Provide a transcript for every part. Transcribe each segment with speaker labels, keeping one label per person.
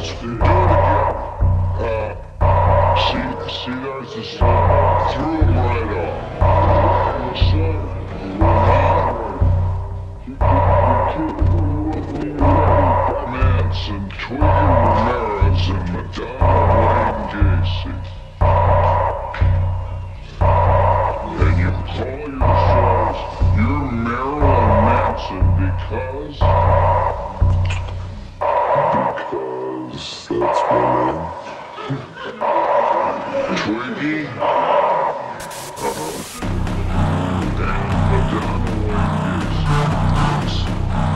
Speaker 1: do it again. See, there's the sun. Threw him right off. Manson, Twiggy Ramirez, and Madonna Wayne Gacy. And you call yourselves, you're Marilyn Manson because that's my name. Twiggy? Madonna Wayne Gacy.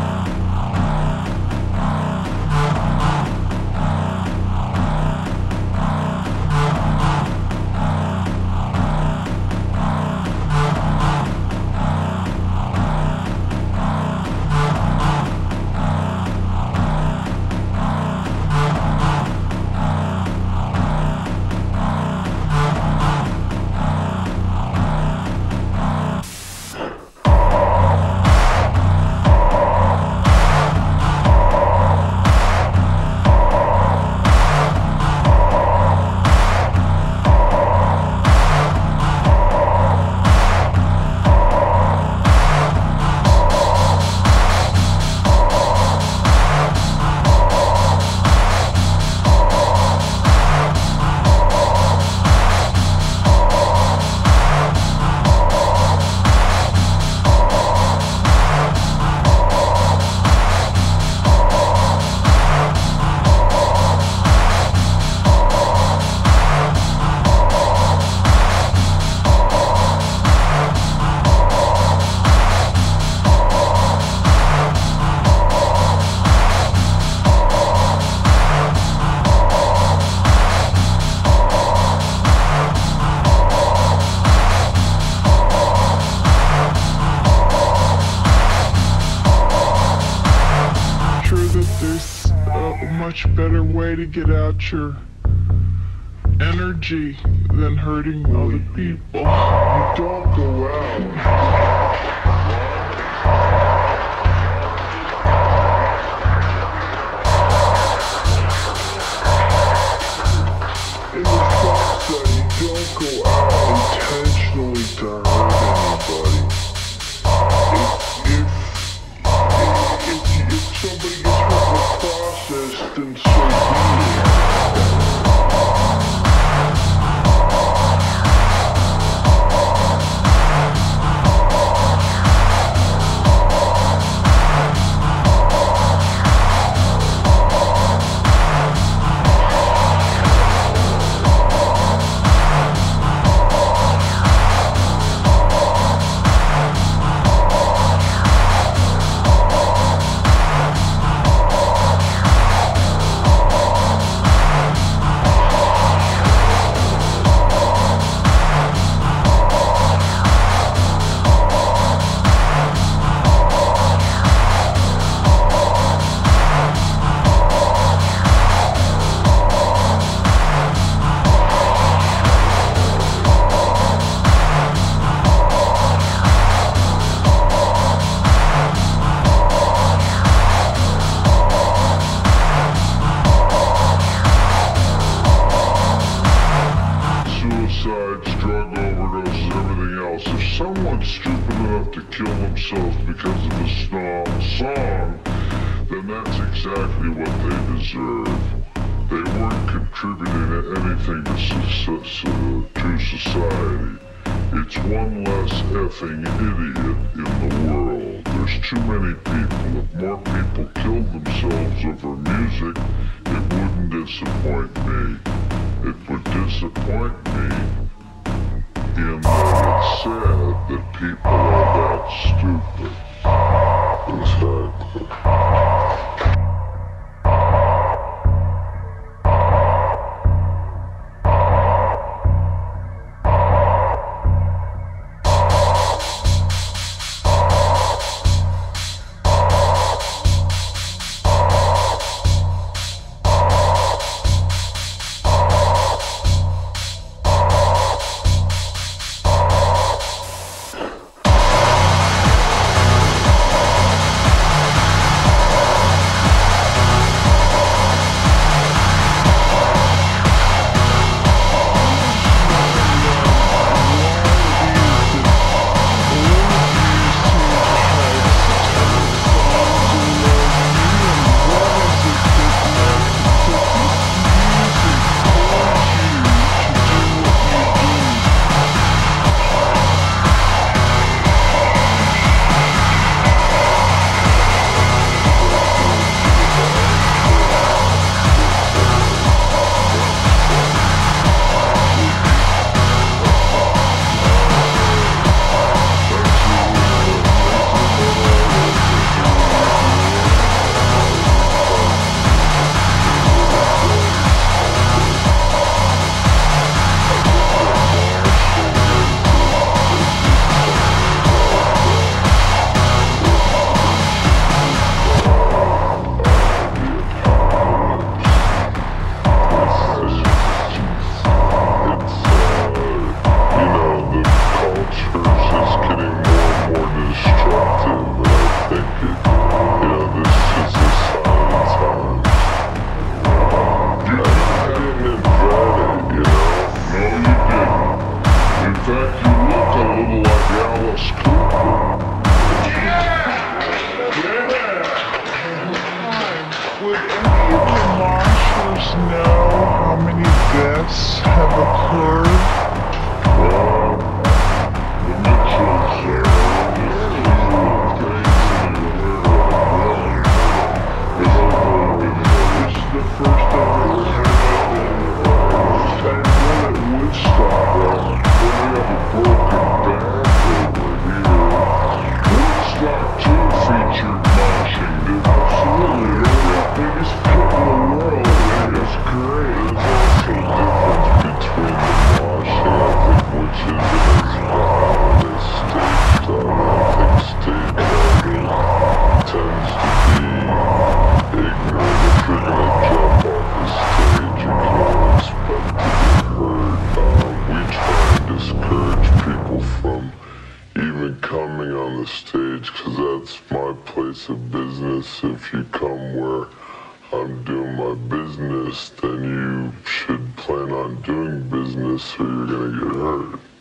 Speaker 1: Much better way to get out your energy than hurting other people. You don't go out. In the fact that you don't go out intentionally to hurt anybody. If somebody gets hurt in the process, then so be it. Drug overdoses, everything else. If someone's stupid enough to kill themselves because of a song, then that's exactly what they deserve. They weren't contributing anything to society. It's one less effing idiot in the world. There's too many people. If more people killed themselves over music, it wouldn't disappoint me. It would disappoint me in that it's sad that people are that stupid. Exactly. Alice Cooper.
Speaker 2: Would any of the monsters know how many deaths have occurred?
Speaker 1: Well, the Mitchells are this is the first I've ever heard of it. And when at Woodstock, when we have a broken back over here, Woodstock too featured moshing, didn't it? Absolutely, the biggest pit in the world, and it's great. There's also a difference between the moshing, I think, which is as violent as stage diving. I think stage diving tends to be ignorant. If you're gonna jump off the stage, you can't expect to get hurt. We try and discourage people from even coming on the stage, because that's my place of business. If you come where I'm doing my business, then you should plan on doing business or you're gonna get hurt.